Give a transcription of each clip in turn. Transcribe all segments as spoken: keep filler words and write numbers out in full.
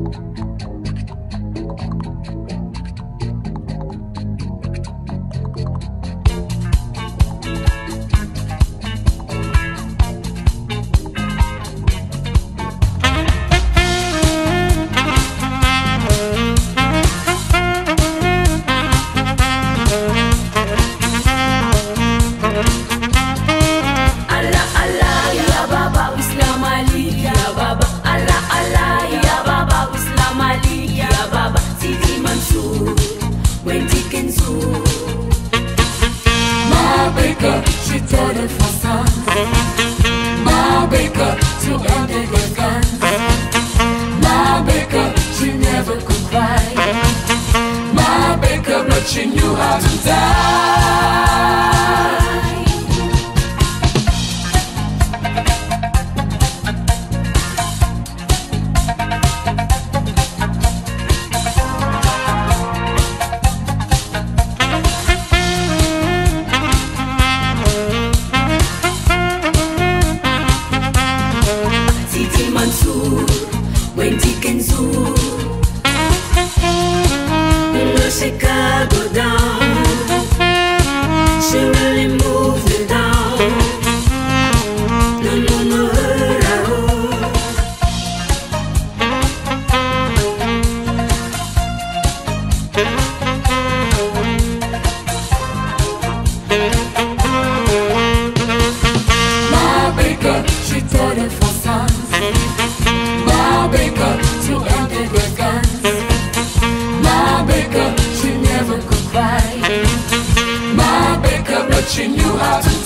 She knew how to die. Sidi Mansour, Wendy Kenzo, Chicago down. She really moved it down. No, no, no, her at all. Ma Baker, she taught her for sons. Ma Baker, to enter the guns. Ma Baker, she never could cry. Ma Baker, but she knew how to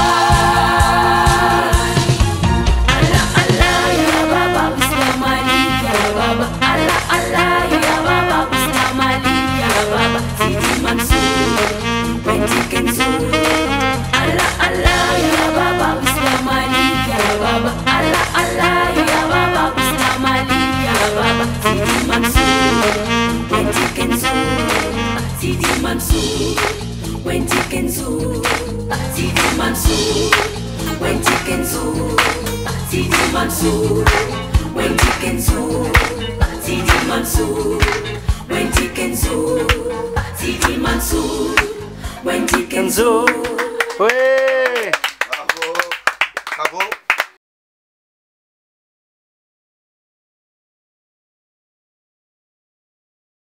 die. Allah, Allah, ya Baba, Islam Ali, ya Baba. Allah, Allah, ya Baba, Islam Ali, ya Baba. Sidi Mansour, Wendy Kenzo. Allah, Allah, ya Baba, Islam Ali, ya Baba. Allah, Allah, ya Baba, Islam Ali, ya Baba. Sidi Mansour, Wendy Kenzo. Sidi Mansour, Wendy Kenzo. Sidi Mansour, Wendy Kenzo. Sidi Mansour, Wendy Kenzo. Sidi Mansour, Wendy Kenzo. Sidi Mansour, Wendy Kenzo. Ouais.